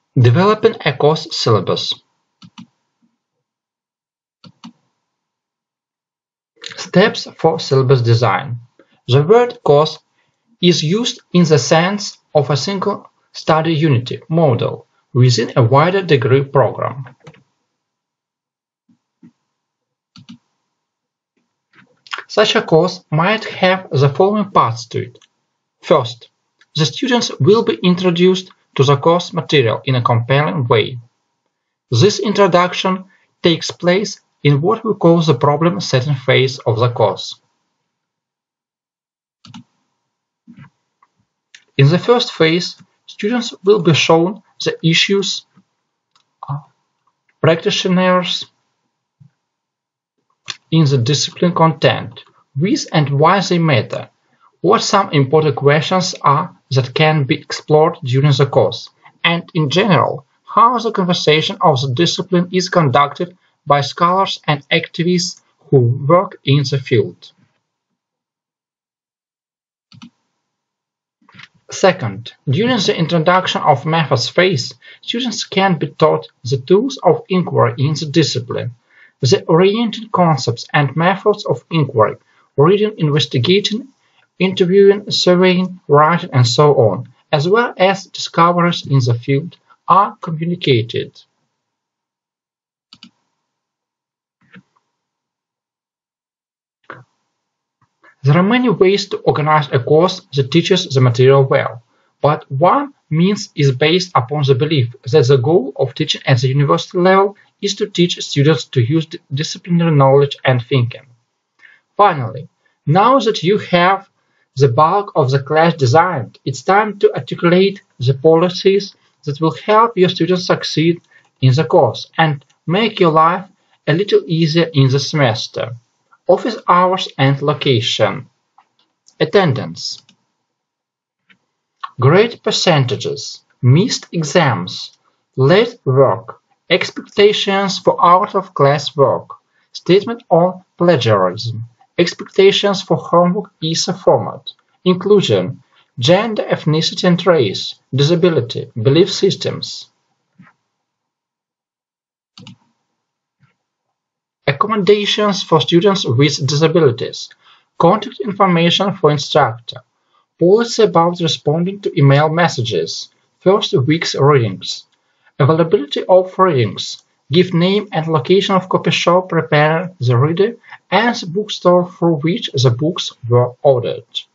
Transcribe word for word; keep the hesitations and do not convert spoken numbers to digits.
Developing a course syllabus. Steps for syllabus design. The word course is used in the sense of a single study unit model within a wider degree program. Such a course might have the following parts to it. First, the students will be introduced to the course material in a compelling way. This introduction takes place in what we call the problem-setting phase of the course. In the first phase, students will be shown the issues, practitioners in the discipline content, with and why they matter, what some important questions are that can be explored during the course, and in general, how the conversation of the discipline is conducted by scholars and activists who work in the field. Second, during the introduction of methods phase, students can be taught the tools of inquiry in the discipline, the orienting concepts and methods of inquiry, reading, investigating, interviewing, surveying, writing, and so on, as well as discoveries in the field, are communicated. There are many ways to organize a course that teaches the material well, but one means is based upon the belief that the goal of teaching at the university level is to teach students to use disciplinary knowledge and thinking. Finally, now that you have the bulk of the class designed, it's time to articulate the policies that will help your students succeed in the course and make your life a little easier in the semester. Office hours and location. Attendance. Grade percentages. Missed exams. Late work. Expectations for out-of-class work. Statement on plagiarism. Expectations for homework essay format. Inclusion. Gender, ethnicity and race. Disability. Belief systems. Accommodations for students with disabilities. Contact information for instructor. Policy about responding to email messages. First week's readings. Availability of readings. Give name and location of copy shop preparing the reader and the bookstore through which the books were ordered.